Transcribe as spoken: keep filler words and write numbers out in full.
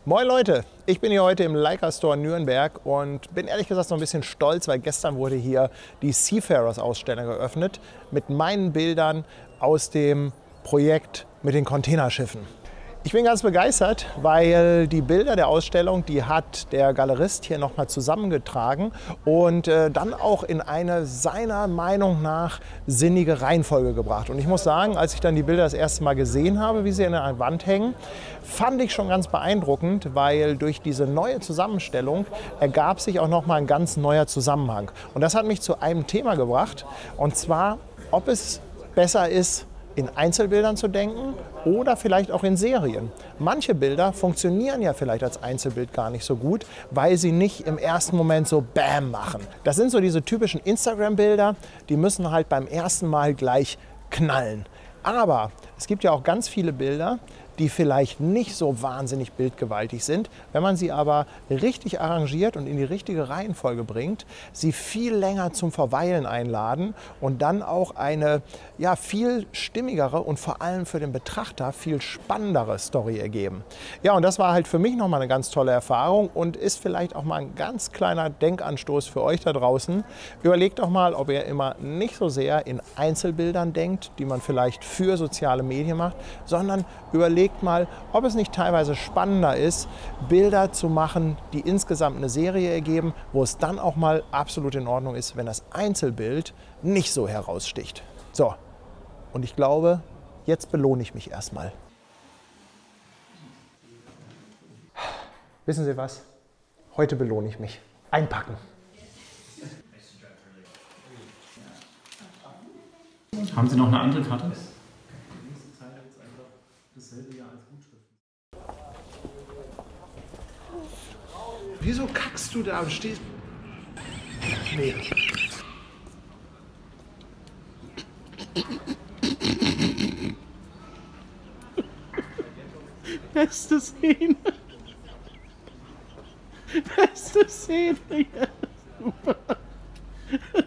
Moin Leute, ich bin hier heute im Leica Store Nürnberg und bin ehrlich gesagt noch ein bisschen stolz, weil gestern wurde hier die Seafarers Ausstellung eröffnet mit meinen Bildern aus dem Projekt mit den Containerschiffen. Ich bin ganz begeistert, weil die Bilder der Ausstellung, die hat der Galerist hier nochmal zusammengetragen und äh, dann auch in eine seiner Meinung nach sinnige Reihenfolge gebracht. Und ich muss sagen, als ich dann die Bilder das erste Mal gesehen habe, wie sie an der Wand hängen, fand ich schon ganz beeindruckend, weil durch diese neue Zusammenstellung ergab sich auch nochmal ein ganz neuer Zusammenhang. Und das hat mich zu einem Thema gebracht, und zwar, ob es besser ist, in Einzelbildern zu denken oder vielleicht auch in Serien. Manche Bilder funktionieren ja vielleicht als Einzelbild gar nicht so gut, weil sie nicht im ersten Moment so Bam machen. Das sind so diese typischen Instagram-Bilder, die müssen halt beim ersten Mal gleich knallen. Aber es gibt ja auch ganz viele Bilder, die vielleicht nicht so wahnsinnig bildgewaltig sind, wenn man sie aber richtig arrangiert und in die richtige Reihenfolge bringt, sie viel länger zum Verweilen einladen und dann auch eine ja, viel stimmigere und vor allem für den Betrachter viel spannendere Story ergeben. Ja, und das war halt für mich nochmal eine ganz tolle Erfahrung und ist vielleicht auch mal ein ganz kleiner Denkanstoß für euch da draußen. Überlegt doch mal, ob ihr immer nicht so sehr in Einzelbildern denkt, die man vielleicht für soziale Medien macht, sondern überlegt mal, ob es nicht teilweise spannender ist, Bilder zu machen, die insgesamt eine Serie ergeben, wo es dann auch mal absolut in Ordnung ist, wenn das Einzelbild nicht so heraussticht. So, und ich glaube, jetzt belohne ich mich erstmal. Wissen Sie was? Heute belohne ich mich. Einpacken. Haben Sie noch eine andere Karte? Wieso kackst du da und stehst? Nee. Beste Szene. Beste Szene. Ja, super.